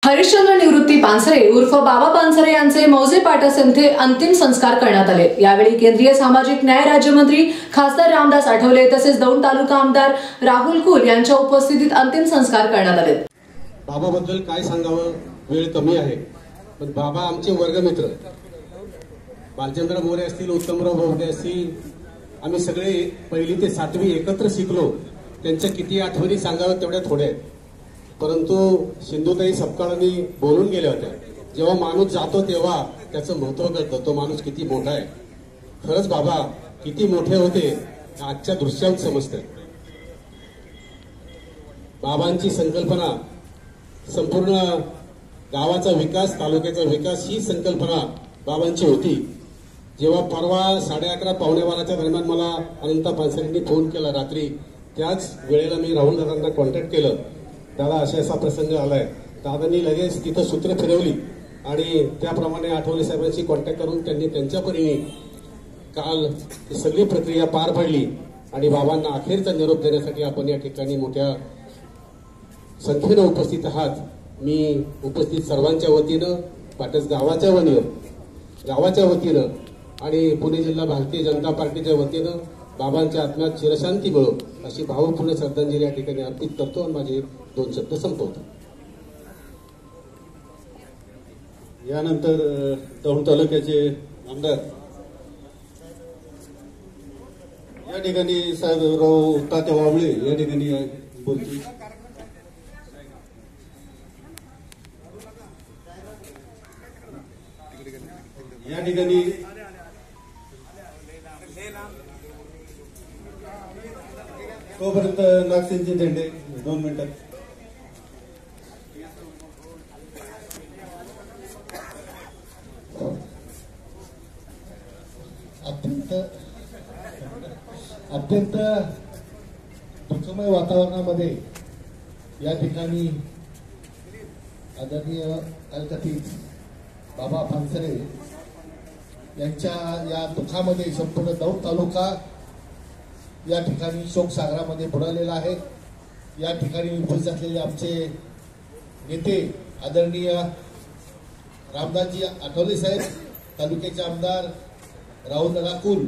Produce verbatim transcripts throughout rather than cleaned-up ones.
हरिश्चंद्र निवृत्ती पानसरे उर्फ बाबा पानसरे यांचे मौजे पाटस येथे अंतिम संस्कार करण्यात आले। यावेळी केंद्रीय सामाजिक न्याय राज्यमंत्री खासदार रामदास आठवले तसेच दौंड तालुका आमदार राहुल कुल यांच्या उपस्थितीत अंतिम संस्कार करण्यात आले। बाबाबद्दल काय सांगावं, वेळ कमी आहे, पण बाबा आमचे वर्गमित्र बालचंद्र मोरे असतील, उत्तमराव भोवरे असतील, आम्ही सगळे पहिली ते सातवी एकत्र शिकलो। त्यांच्या किती आठवणी सांगाव्या तेवढ्या थोड्या आहेत, परंतु सिंधुताई सपकाळांनी बोलून गेल्या होत्या, जेव्हा माणूस जातो तेव्हा त्याचं महत्व कळतं, तो माणूस किती मोठा आहे। खरंच बाबा किती मोठे होते आजच्या दृश्यात समजतं। बाबांची संकल्पना संपूर्ण गावाचा विकास, तालुक्याचा विकास ही संकल्पना बाबांची होती। जेव्हा परवा साडे अकरा पावणे बाराच्या दरम्यान मला अनंता पानसरेंनी फोन केला रात्री, त्याच वेळेला मी राहुल दादांना कॉन्टॅक्ट केलं, दादा असा असा प्रसंग आलाय। दादांनी लगेच तिथं सूत्र फिरवली आणि त्याप्रमाणे आठवले साहेबांशी कॉन्टॅक्ट करून त्यांनी त्यांच्या परीने काल सगळी प्रक्रिया पार पाडली आणि बाबांना अखेरचा निरोप देण्यासाठी आपण या ठिकाणी मोठ्या संख्येनं उपस्थित आहात। मी उपस्थित सर्वांच्या वतीनं, पाटस गावाच्या वतीनं गावाच्या वतीनं आणि पुणे जिल्हा भारतीय जनता पार्टीच्या वतीनं बाबांच्या आत्म्यात चिरशांती मिळो अशी भावपूर्ण श्रद्धांजली या ठिकाणी अर्पित करतो आणि माझे दोन शब्द संपवतो। यानंतर दौंड तालुक्याचे आमदार या ठिकाणी साहेबराव तात्या वावळे या ठिकाणी बोलतील। या ठिकाणी तोपर्यंत नागसेनचे झेंडे दोन मिनिटात। अत्यंत अत्यंत दुःखमय वातावरणामध्ये या ठिकाणी आदरणीय अलकतीत बाबा पानसरे यांच्या या दुःखामध्ये संपूर्ण दौंड तालुका या ठिकाणी शोकसागरामध्ये बुडालेला आहे। या ठिकाणी उपस्थित असलेले आमचे नेते आदरणीय रामदासजी आठवले साहेब, तालुक्याचे आमदार राहुल कुल,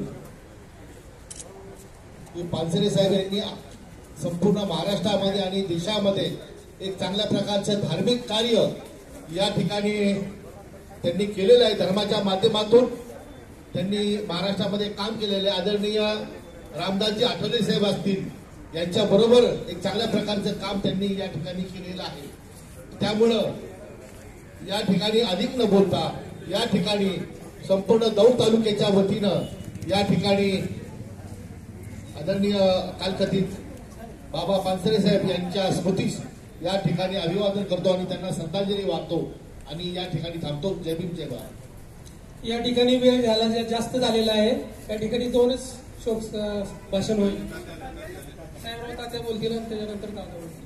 पानसरे साहेब यांनी संपूर्ण महाराष्ट्रामध्ये आणि देशामध्ये एक चांगल्या प्रकारचं धार्मिक कार्य या ठिकाणी त्यांनी केलेलं आहे। धर्माच्या माध्यमातून त्यांनी महाराष्ट्रामध्ये काम केलेलं आहे। आदरणीय रामदासजी आठवले साहेब असतील, यांच्या बरोबर एक चांगल्या प्रकारचं काम त्यांनी या ठिकाणी केलेलं आहे। त्यामुळं या ठिकाणी अधिक न बोलता या ठिकाणी संपूर्ण दौंड तालुक्याच्या वतीनं या ठिकाणी आदरणीय कालकथित बाबा पानसरे साहेब यांच्या स्मृतीस या ठिकाणी अभिवादन करतो आणि त्यांना श्रद्धांजली वाहतो आणि या ठिकाणी थांबतो। जय भीम जय भारत। या ठिकाणी वेळ झाला जास्त झालेला आहे, या ठिकाणी दोनच शोक भाषण होईल। साहेबराव तात्या बोलतील आणि त्याच्यानंतर काका बोलतील।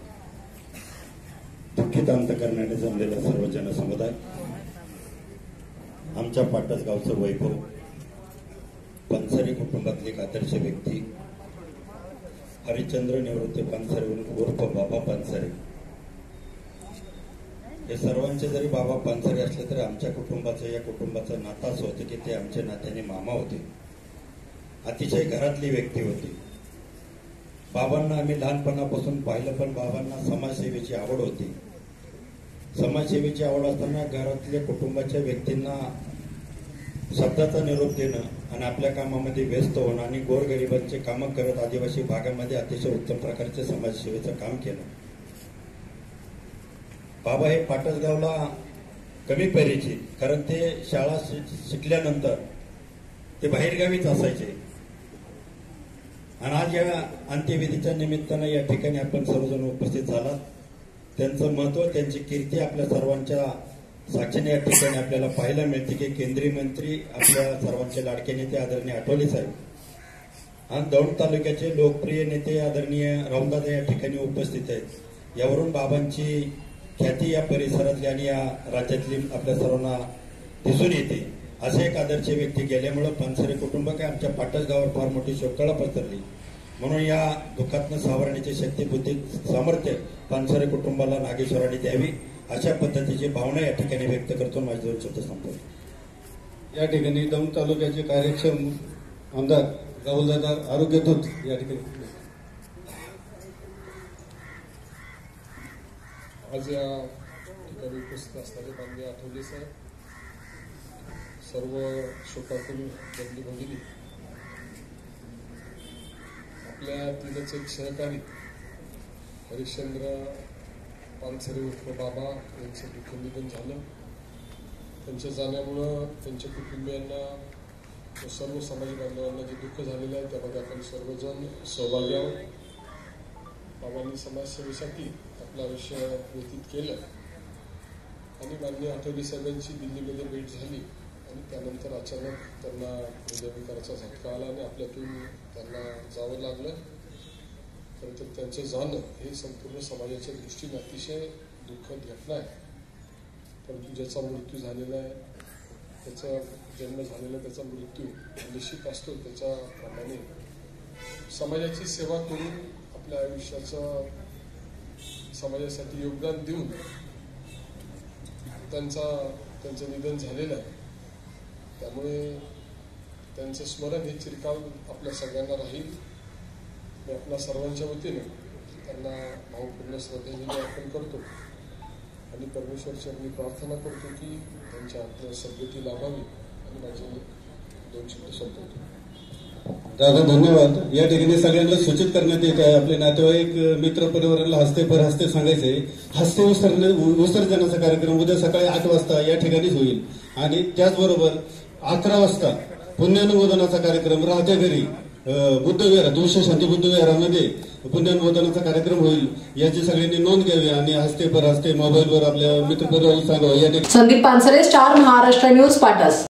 दुःखित अंतकरणाने जमलेला सर्व जनसमुदाय, आमच्या पाटस गावचं वैभव, पानसरे कुटुंबातली एक आदर्श व्यक्ती हरिश्चंद्र निवृत्ती पानसरे उर्फ बाबा पानसरे, हे सर्वांचे जरी बाबा पानसरे असले तरी आमच्या कुटुंबाचं या कुटुंबाचं नातं असं होतं की ते आमच्या नात्याने मामा होते, अतिशय घरातली व्यक्ती होती। बाबांना आम्ही लहानपणापासून पाहिलं, पण बाबांना समाजसेवेची आवड होती। समाजसेवेची आवड असताना घरातल्या कुटुंबाच्या व्यक्तींना शब्दाचा निरोप देणं आणि आपल्या कामामध्ये व्यस्त होणं आणि गोरगरिबांचे कामं करत आदिवासी भागामध्ये अतिशय उत्तम प्रकारचे समाजसेवेचं काम केलं। बाबा हे पाटसगावला कमी परिचित, कारण ते शाळा शिकल्यानंतर ते बाहेरगावीच असायचे आणि आज या अंत्यविधीच्या निमित्तानं या ठिकाणी आपण सर्वजण उपस्थित झालात। त्यांचं महत्व, त्यांची कीर्ती आपल्या सर्वांच्या साक्षीने या ठिकाणी आपल्याला पाहायला मिळते की केंद्रीय मंत्री, आपल्या सर्वांचे लाडके नेते आदरणीय आठवले साहेब आणि दौंड तालुक्याचे लोकप्रिय नेते आदरणीय रामदादा या ठिकाणी उपस्थित आहेत। यावरून बाबांची ख्याती या परिसरातली आणि या राज्यातली आपल्या सर्वांना दिसून येते। असे एक आदर्श व्यक्ती गेल्यामुळे पानसरे कुटुंब काय आमच्या पाटस गावावर फार मोठी शोककळा पसरली, म्हणून या दुःखातनं सावरण्याची शक्ती, बुद्धी, सामर्थ्य पानसरे कुटुंबाला नागेश्वरांनी द्यावी अशा पद्धतीची भावना या ठिकाणी व्यक्त करतो. माझे दोन शब्द संपवतो. या ठिकाणी दौंड तालुक्याचे कार्यक्षम आमदार राहुलदादा आरोग्य दूत या ठिकाणी. आज या ठिकाणी उपस्थित असणारे माननीय आठवले साहेब, सर्व शोकाकुल बदली भगिनी, आपल्या तिथंच एक सहकारी हरिश्चंद्र पानसरे उर्फ बाबा यांचं दुःख निधन झालं. त्यांच्या जाण्यामुळं त्यांच्या कुटुंबियांना व सर्व समाज बांधवांना जे दुःख झालेलं आहे त्यामध्ये आपण सर्वजण सहभागी आहोत. बाबांनी समाजसेवेसाठी आपलं आयुष्य व्यतीत केलं आणि माननीय आठवले साहेबांची दिल्लीमध्ये भेट झाली आणि त्यानंतर अचानक त्यांना हृदयविकाराचा झटका आला आणि आपल्यातून त्यांना जावं लागलं. खरं तर त्यांचं जाणं हे संपूर्ण समाजाच्या दृष्टीने अतिशय दुःखद घटना आहे. परंतु ज्याचा मृत्यू झालेला आहे, त्याचा जन्म झालेला त्याचा मृत्यू निश्चित असतो. त्याच्याप्रमाणे समाजाची सेवा करून आपल्या आयुष्याचं समाजासाठी योगदान देऊन त्यांचा त्यांचं निधन झालेलं आहे. त्यामुळे त्यांचं स्मरण हे चिरकाल आपल्या सगळ्यांना राहील. मी आपल्या सर्वांच्या वतीने त्यांना भावपूर्ण श्रद्धांजली अर्पण करतो आणि परमेश्वरचरणी प्रार्थना करतो की त्यांच्या आपल्या सद्गती लाभावी आणि माझे दोन शब्द संपवतो. दादा धन्यवाद. या ठिकाणी सगळ्यांना सूचित करण्यात येत आहे, आपले नातेवाईक मित्र परिवाराला हस्ते पर हस्ते सांगायचे, हस्ते विसर्जनाचा कार्यक्रम उद्या सकाळी आठ वाजता या ठिकाणीच होईल आणि त्याचबरोबर अकरा वाजता पुण्यानुमोदनाचा कार्यक्रम राहत्या घरी बुद्धविहारात विश्वशांती बुद्धविहारामध्ये पुण्यानुमोदनाचा कार्यक्रम होईल. याची सगळ्यांनी नोंद घ्यावी आणि हस्ते पर हस्ते मोबाईलवर आपल्या मित्र परिवाराला सांगावं. या ठिकाणी संदीप पानसरे, स्टार महाराष्ट्र न्यूज, पाटस.